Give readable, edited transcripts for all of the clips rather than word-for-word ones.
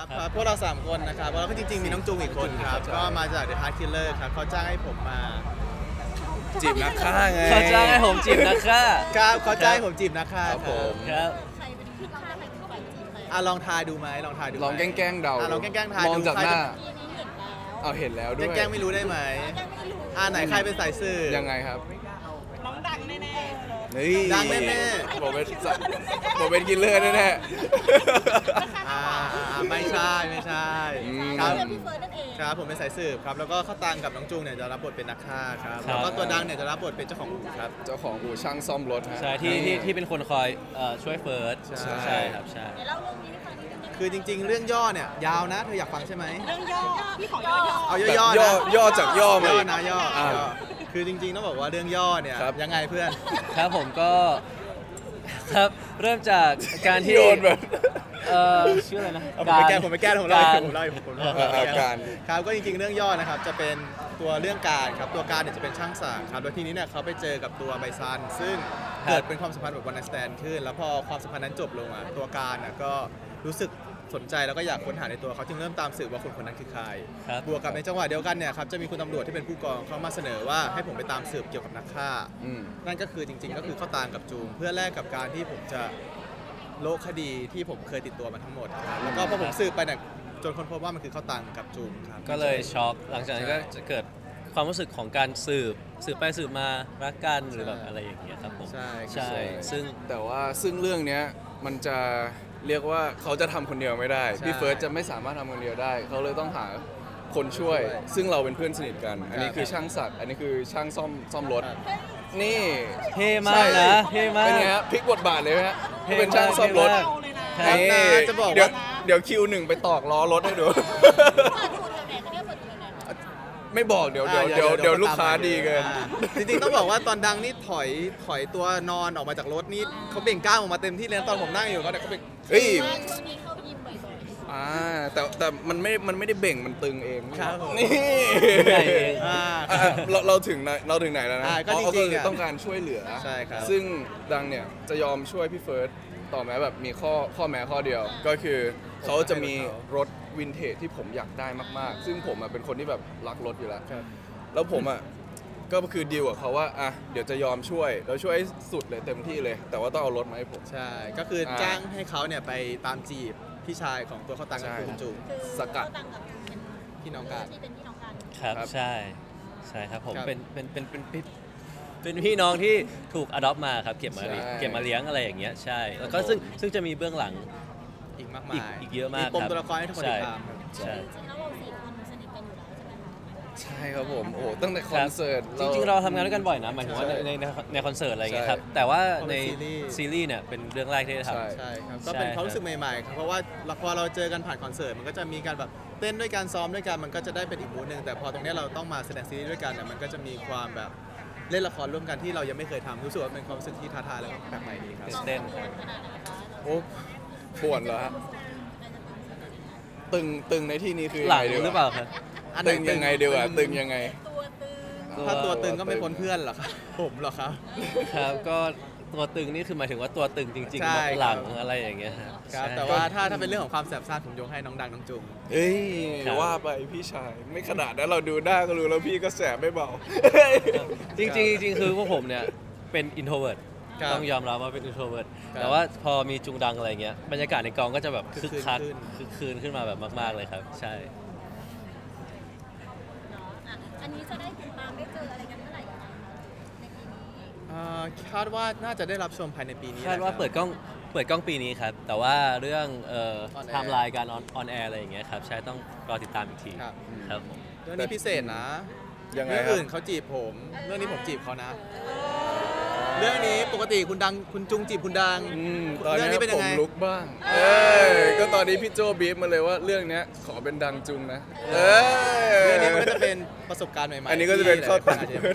พวกเรา3คนนะครับแล้วก็จริงๆมีน้องจุงอีกคนครับก็มาจาก The Heart Killer ครับเขาจ้างให้ผมมาจีบนักฆ่าไงเขาจ้างให้ผมจีบนักฆ่าครับเขาจ้างให้ผมจีบนักฆ่าครับผมครับใครเป็นพี่ฆ่าใครเป็นฝ่ายจีบใครลองทายดูไหมลองทายดูลองแกล้งเดาลองแกล้งทายมองจากหน้าทีนี้เห็นแล้วเอาเห็นแล้วด้วยแกล้งไม่รู้ได้ไหมไหนใครเป็นสายสื่อยังไงครับน้องดังแน่ๆนี่ดังแน่ผมเป็นกินเลอร์แน่ไม่ใช่ครับพี่เฟิร์สนั่นเองครับผมเป็นสายสืบครับแล้วก็ข้าวตังกับน้องจุงเนี่ยจะรับบทเป็นนักฆ่าครับแล้วก็ตัวดังเนี่ยจะรับบทเป็นเจ้าของอู่ครับเจ้าของอู่ช่างซ่อมรถใช่ที่เป็นคนคอยช่วยเฟิร์สใช่ครับใช่เล่าเรื่องนี้ให้ฟังนิดนึงคือจริงๆเรื่องย่อเนี่ยยาวนะเธออยากฟังใช่ไหมเรื่องย่อพี่ขอย่อเอาย่อจากย่อมานะย่อคือจริงๆต้องบอกว่าเรื่องย่อเนี่ยยังไงเพื่อนครับผมก็ครับเริ่มจากการที่โยนแบบชื่ออะไรนะผมไปแก้ผมเล่าการครับก็จริงๆเรื่องย่อนะครับจะเป็นตัวเรื่องการครับตัวการเนี่ยจะเป็นช่างศักดิ์ครับแล้วทีนี้เนี่ยเขาไปเจอกับตัวไบซันซึ่งเกิดเป็นความสัมพันธ์แบบวันไนท์สแตนด์ขึ้นแล้วพอความสัมพันธ์นั้นจบลงอ่ะตัวการน่ะก็รู้สึกสนใจแล้วก็อยากค้นหาในตัวเขาจึงเริ่มตามสืบว่าคนนั้นคือใครบวกกับในจังหวะเดียวกันเนี่ยครับจะมีคุณตำรวจที่เป็นผู้กองเขามาเสนอว่าให้ผมไปตามสืบเกี่ยวกับนักฆ่านั่นก็คือจริงๆก็คือข้าวตางกับจูงเพื่อแลกกับการที่ผมจะโละคดีที่ผมเคยติดตัวมาทั้งหมดแล้วก็พอผมสืบไปเนี่ยจนค้นพบว่ามันคือข้าวตางกับจูงครับก็เลยช็อกหลังจากนั้นก็จะเกิดความรู้สึกของการสืบไปสืบมารักกันหรือแบบอะไรอย่างเงี้ยครับผมใช่ซึ่งแต่ว่าเรื่องเนี้ยมันจะเรียกว่าเขาจะทำคนเดียวไม่ได้พี่เฟิร์สจะไม่สามารถทำคนเดียวได้เขาเลยต้องหาคนช่วยซึ่งเราเป็นเพื่อนสนิทกันอันนี้คือช่างศักดิ์อันนี้คือช่างซ่อมรถนี่เท่มากนะเท่มากเป็นไงฮะพลิกบทบาทเลยฮะเป็นช่างซ่อมรถนี่จะบอกว่าเดี๋ยวคิว1ไปตอกล้อรถให้ดูไม่บอกเดี๋ยวลูกค้าดีเกินจริงๆต้องบอกว่าตอนดังนี่ถอยตัวนอนออกมาจากรถนี่เขาเบ่งกล้ามออกมาเต็มที่เลยตอนผมนั่งอยู่เขาเบ่งเฮ้ยแต่มันไม่ได้เบ่งมันตึงเองนี่เราถึงไหนแล้วนะก็จริงๆต้องการช่วยเหลือใช่ครับซึ่งดังเนี่ยจะยอมช่วยพี่เฟิร์สต่อแม้แบบมีข้อแม้ข้อเดียวก็คือเขาจะมีรถวินเทจที่ผมอยากได้มากๆซึ่งผมเป็นคนที่แบบรักรถอยู่แล้วผมก็คือดีลกับเขาว่าเดี๋ยวจะยอมช่วยแล้วช่วยสุดเลยเต็มที่เลยแต่ว่าต้องเอารถมาให้ผมใช่ก็คือจ้างให้เขาเนี่ยไปตามจีบพี่ชายของตัวข้าวตังกับคุณจูสกัดพี่น้องกันครับใช่ครับผมเป็นพี่น้องที่ถูกอดอปมาครับเก็บมาเลี้ยงอะไรอย่างเงี้ยใช่แล้วก็ซึ่งจะมีเบื้องหลังอีกมากมายอีกเยอะมากครับปมตัวละครให้ทุกคนติดตามใช่แล้วเรา4 คนสนิทกันอยู่แล้วใช่ไหมคะใช่ครับผมโอ้ตั้งแต่คอนเสิร์ตจริงๆเราทำงานด้วยกันบ่อยนะหมายถึงว่าในคอนเสิร์ตอะไรอย่างเงี้ยครับแต่ว่าในซีรีส์เนี่ยเป็นเรื่องแรกที่ได้ทำใช่ครับก็เป็นความรู้สึกใหม่ๆครับเพราะว่าพอเราเจอกันผ่านคอนเสิร์ตมันก็จะมีการแบบเต้นด้วยกันซ้อมด้วยกันมันก็จะได้เป็นอีกมูดนึงแต่พอตรงนี้เราต้องมาแสดงซีรีส์ด้วยกันเนี่ยมันก็จะมีความแบบเล่นละครร่วมกันที่เรายังไม่เคยทำรู้สึกว่าเป็นความรู้สึกที่ท้าทายและแปลกใหม่ดีครับเต้นโอ้ป่วนเหรอฮะตึงในที่นี้คือหลังหรือเปล่าครับตึงยังไงดีวะตึงยังไงถ้าตัวตึงก็ไม่พ้นเพื่อนหรอครับผมหรอครับครับก็ตัวตึงนี่คือหมายถึงว่าตัวตึงจริงๆหลังอะไรอย่างเงี้ยครับแต่ว่าถ้าเป็นเรื่องของความแสบซ่านผมยกให้น้องดังน้องจุงเฮ้ยว่าไปพี่ชายไม่ขนาดนั้นเราดูหน้าก็รู้แล้วพี่ก็แสบไม่เบาจริงคือพวกผมเนี่ยเป็น introvert ต้องยอมรับว่าเป็น introvert แต่ว่าพอมีจุงดังอะไรเงี้ยบรรยากาศในกองก็จะแบบคึกคักคึกคืนขึ้นมาแบบมากๆเลยครับใช่อันนี้จะได้ติดตามได้เจออะไรกันเมื่อไหร่ในปีนี้คาดว่าน่าจะได้รับชมภายในปีนี้คาดว่าเปิดกล้องปีนี้ครับแต่ว่าเรื่องไทม์ไลน์การออนแอร์อะไรอย่างเงี้ยครับใช่ต้องรอติดตามอีกทีครับผมเรื่องนี้พิเศษนะเรื่องอื่นเขาจีบผมเรื่องนี้ผมจีบเขานะเรื่องนี้ปกติคุณจุงจีบคุณดังเรื่องนี้เป็นยังไงผมลุกบ้างก็ตอนนี้พี่โจบีฟมาเลยว่าเรื่องนี้ขอเป็นดังจุงนะเรื่องนี้มันก็จะเป็นประสบการณ์ใหม่ๆอันนี้ก็จะเป็นข้อตัง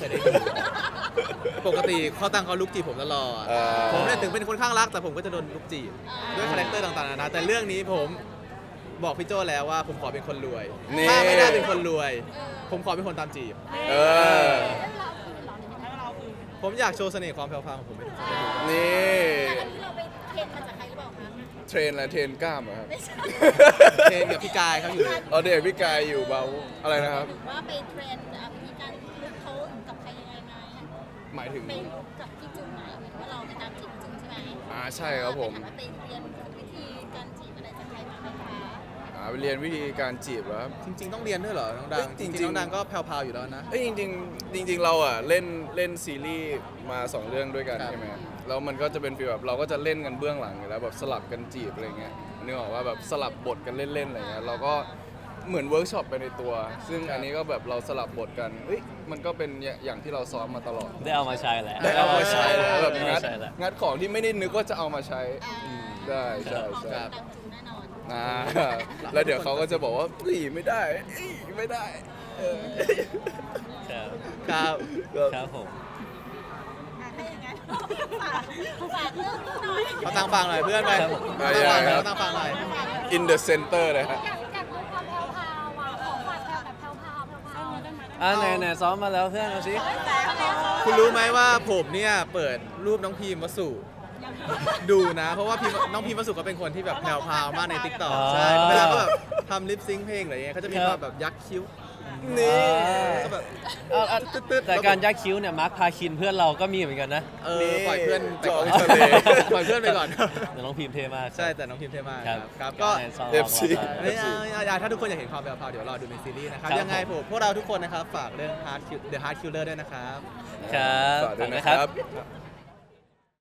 ปกติข้อตังเขาลุกจีบผมตลอดผมเนี่ยถึงเป็นคนข้างรักแต่ผมก็จะโดนลุกจีบด้วยคาแรคเตอร์ต่างๆนะแต่เรื่องนี้ผมบอกพี่โจแล้วว่าผมขอเป็นคนรวยถ้าไม่ได้เป็นคนรวยผมขอเป็นคนตามจีบผมอยากโชว์เสน่ห์ความแผ่วพราวของผมให้ทุกคนได้ดูนี่อันนี้เราไปเทรนมาจากใครหรือเปล่าคะโชรนและเทรนกล้ามเหรอครับไม่ใช่เทรนกับพี่กายเขาอยู่เอาเด็กพี่กายอยู่เบาอะไรนะครับหรือว่าไปเทรนวิธีการลุกเขากับใครยังไงไหมหมายถึงไปกับพี่จุ๋มไหมหมายถึงว่าเราไปตามจีบจุ๋มใช่ไหมใช่ครับผมไปเรียนวิธีการจีบอะไรจากใครมาไหมคะไปเรียนวิธีการจีบเหรอครับจริง ๆ ต้องเรียนด้วยเหรอน้องดังจริงๆน้องดังก็แพรวๆอยู่แล้วนะเอ้ยจริงๆเราอ่ะเล่นซีรีส์มา2เรื่องด้วยกันครับใช่ไหมแล้วมันก็จะเป็นฟีลแบบเราก็จะเล่นกันเบื้องหลังอยู่แล้วแบบสลับกันจีบอะไรเงี้ยนึกออกว่าแบบสลับบทกันเล่นๆอะไรเงี้ยเราก็เหมือนเวิร์กช็อปไปในตัว ซึ่งอันนี้ก็แบบเราสลับบทกันเอ้ยมันก็เป็นอย่างที่เราซ้อมมาตลอดได้เอามาใช้แหละได้เอามาใช้แล้วแบบได้งัเอาดมาใช้แล้วงัดของที่ไม่ได้นึกว่าจะเอามาใช้ ได้ใช่ของใช่ดังจุ๋มแน่นอนแล้วเดี๋ยวเขาก็จะบอกว่าเฮ้ยไม่ได้ไม่ได้เออครับครับครับผมถ้าอย่างนั้นฝากเรื่องนี้หน่อยเขาตั้งฟังหน่อยเพื่อนไปครับผมเขาตั้งฟังหน่อย in the center เลยฮะอยากดูความแพรวพราวอ่ะขอฝากแบบแพรวพราวแพรวพราวไหนซ้อมมาแล้วเพื่อนเอาสิคุณรู้ไหมว่าผมเนี่ยเปิดรูปน้องพีมวสุดูนะ เพราะว่าน้องพีมวสุก็เป็นคนที่แบบแพรวๆมากในติ๊กต็อกใช่เวลาก็แบบทำลิปซิงค์เพลงอะไรเงี้ยเขาจะมีความแบบยักคิ้วนี่ก็แบบตึ๊ดๆแต่การยักคิ้วเนี่ยมาร์คพาคินเพื่อนเราก็มีเหมือนกันนะปล่อยเพื่อนไปก่อนจอมทะเลปล่อยเพื่อนไปก่อนแต่น้องพิมพ์เท่มากใช่แต่น้องพิมเท่มากครับครับก็ซ้อม FC ไม่เอาถ้าทุกคนอยากเห็นความแพรวๆเดี๋ยวรอดูในซีรีส์นะครับครับยังไงพวกเราทุกคนนะครับฝากเรื่อง The Heart Killer ด้วยนะครับครับฝากด้วยนะครับฝาก